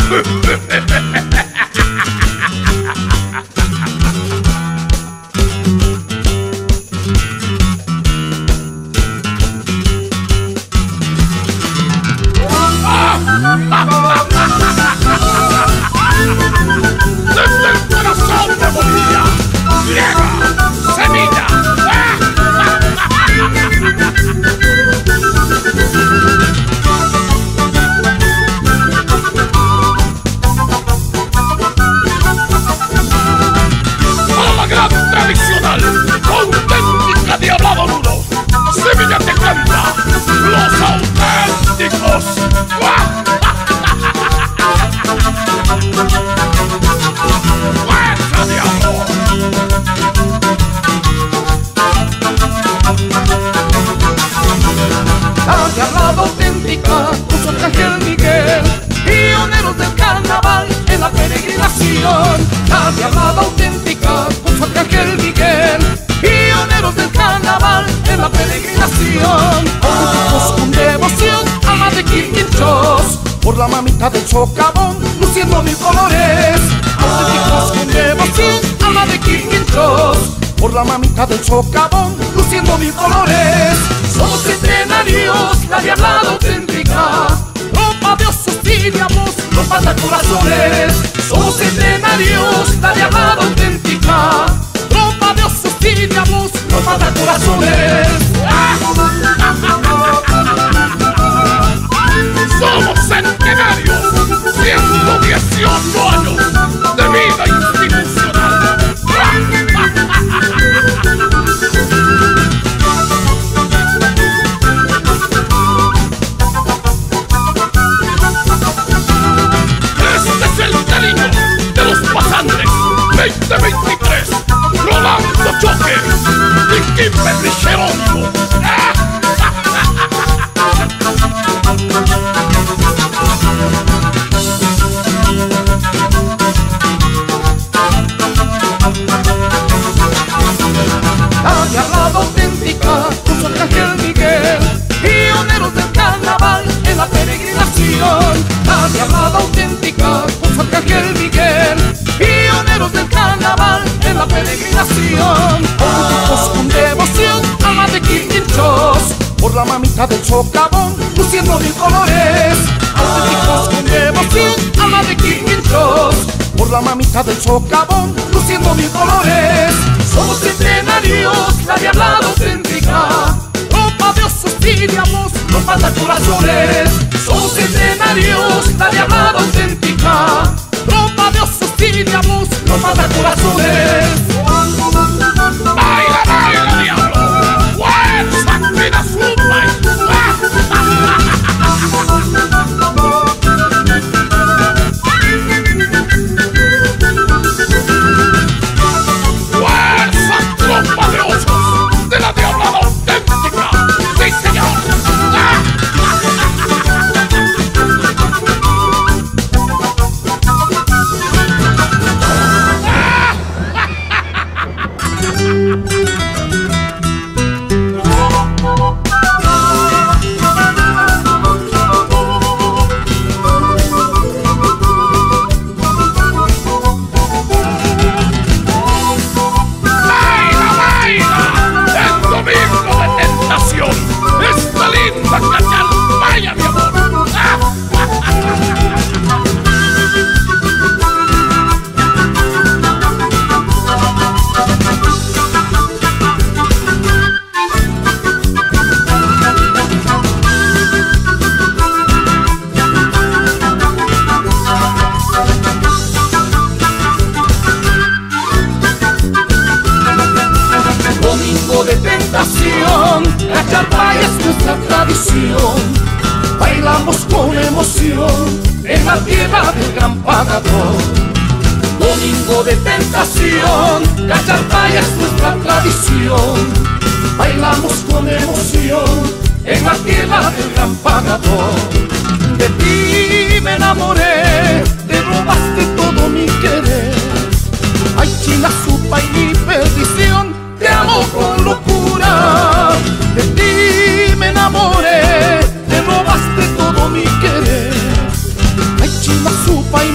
Desde el corazón de Bolivia, llega Semilla. Para la gran tradicional, auténtica Diablado Duro, Semilla te canta los auténticos. ¡Fuerza, diablo! La Diablada auténtica, puso Arcángel Miguel, pioneros del carnaval en la peregrinación. La Diablada auténtica, puso Arcángel Miguel, pioneros del carnaval en la peregrinación. Auténticos con devoción, alma de Quirquinchos, por la mamita del socavón, luciendo mil colores. Auténticos con devoción, alma de Quirquinchos, por la mamita del socavón, luciendo mil colores. Somos centenarios, la Diablada auténtica, ropa de osos y diablos, los matacorazones. Somos centenarios, la Diablada auténtica, ropa de osos y diablos, los matacorazones. Somos centenarios, 118 años de vida institucional. Este es el cariño de los pasantes 2023, Rolando Choque y Kimberly Cherongo. La Diablada auténtica, puso Arcángel Miguel, pioneros del carnaval en la peregrinación. La Diablada auténtica, puso Arcángel Miguel, pioneros del carnaval en la peregrinación. Auténticos con devoción, alma de Quirquinchos, por la mamita del socavón, luciendo mil colores. Auténticos con devoción, alma de Quirquinchos, por la mamita del socavón, luciendo mil colores. Somos centenarios, la Diablada auténtica, ropa de osos y diablos, los matacorazones. Somos centenarios, la Diablada auténtica, ropa de osos y diablos, los matacorazones. ¡Baila, baila, diablo! ¡Fuerza, vida, suma! ¡Fuerza, tropa de osos de la Diablada auténtica! ¡Sí, señor! ¡Baila, baila! ¡El domingo de tentación! ¡Esta linda cañal! ¡Vaya, mi amor! Domingo de tentación, la charpaya es nuestra tradición. Bailamos con emoción en la tierra del gran pagador. Domingo de tentación, la charpaya es nuestra tradición. Bailamos con emoción en la tierra del gran pagador. De ti me enamoré, te robaste todo mi querer. Ay, China, Supa y mi perdición, te amo con locura. De ti me enamoré, te robaste todo mi querer. Ay, China, Supa